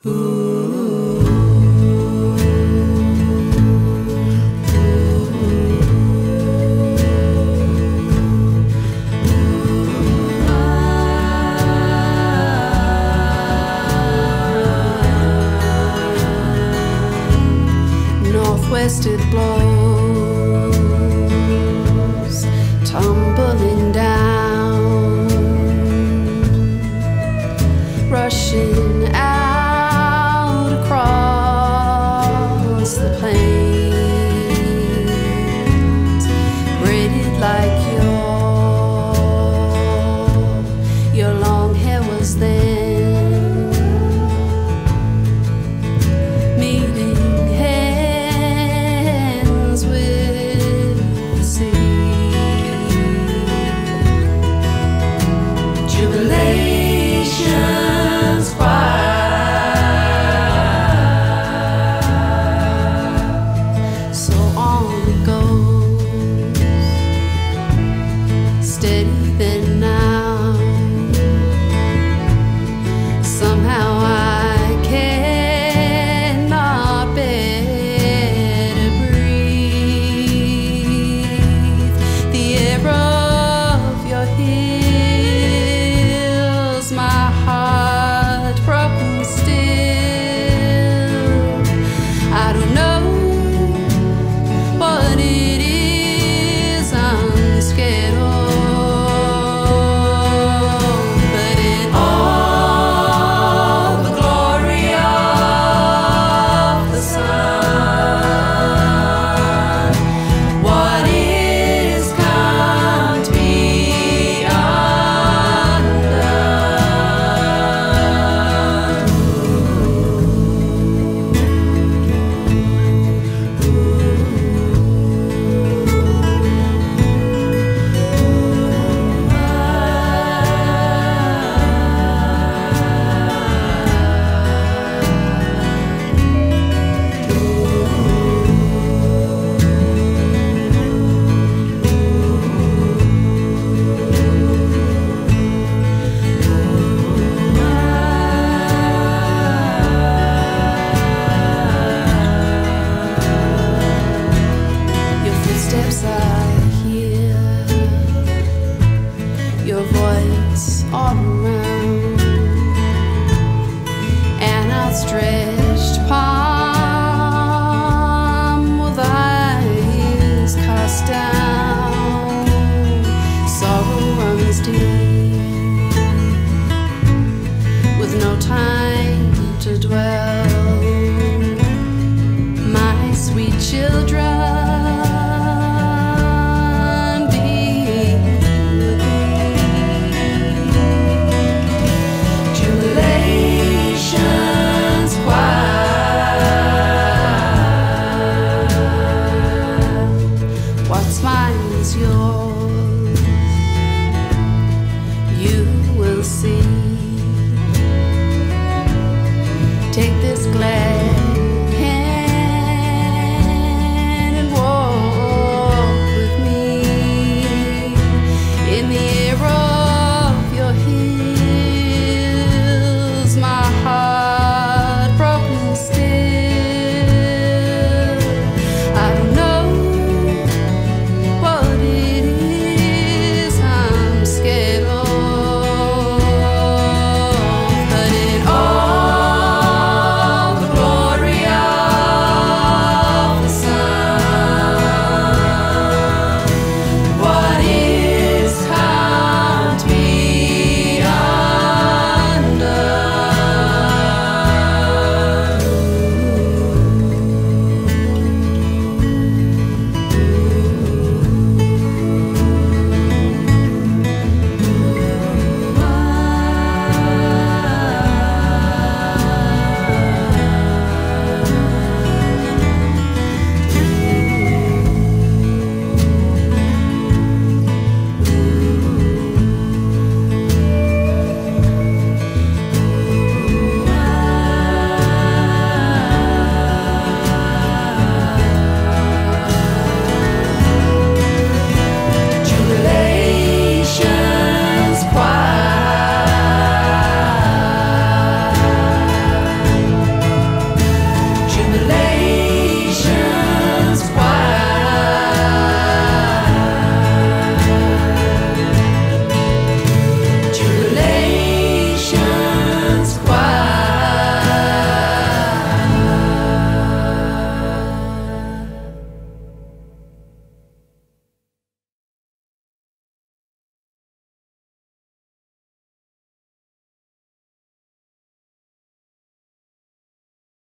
Northwest it blows, tumbling down, rushing out across the plains, braided like your long hair was then, meeting hands with the sea. Jubilation's choir, so on it goes, steady then now. Somehow I cannot bear to breathe the air of your hills, my heart broken still. I don't know what it is I'm scared of, but in all the glory of the sun, what is can't be your footsteps I hear, your voice all around, an outstretched palm with eyes cast down. Sorrow runs deep with no time to dwell. My sweet children, be with me. Jubilation's choir, what's mine is yours, you will see. Take this glass